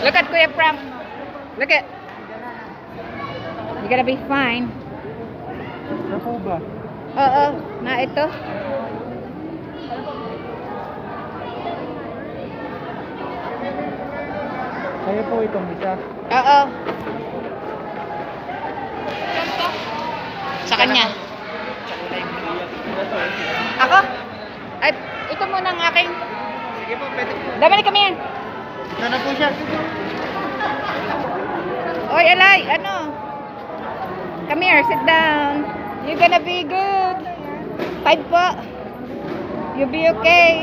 Look at Kuya Frank. Look at. You're gonna be fine. Ano po ba? Oo, na ito. Kaya po itong isa. Oo. Sa kanya. Ako? Ay, ito muna ang aking. Sige po, pwede po. Damali kami yan. Ito na po siya. Oy, Alay, ano? Come here, sit down. You're gonna be good. 5 po. You'll be okay.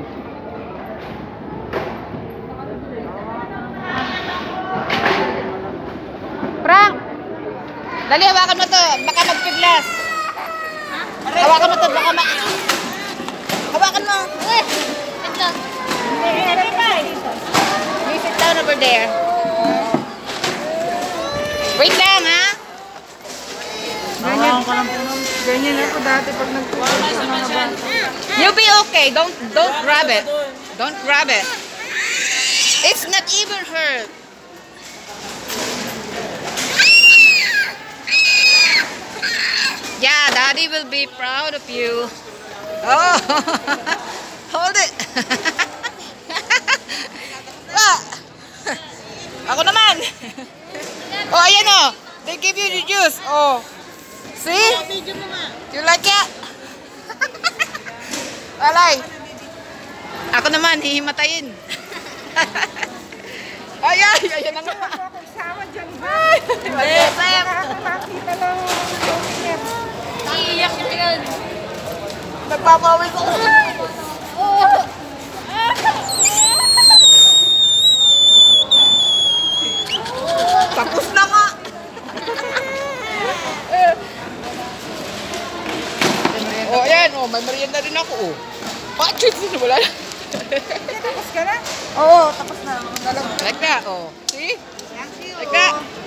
Frank! Dali, hawakan mo to. Baka magpiglas. Hawakan mo to. Baka hawakan mo. You sit down over there. Wait lang, ha? Ganyan ka lang po nun. Ganyan lang po dati pag nagpupunta sa mga bata. You'll be okay. Don't grab it. Don't grab it. It's not even hurt. Yeah, Daddy will be proud of you. Oh, hold it. Ah. Ako naman. Oh, ayan oh. They give you the juice. Oh. See? You like it? Alay. Ako naman, hihimatayin. Ay, ayan na nga. Sama dyan. Nakakita lang. Iiyak niya yan. Nagpapawis ako. Tapos na nga. Oh, ayan. Oh, may merienda rin ako. Oh. Cheats na wala. Tapos ka na? Oo, tapos na. Like that. Oh. See? Thank you. Like that.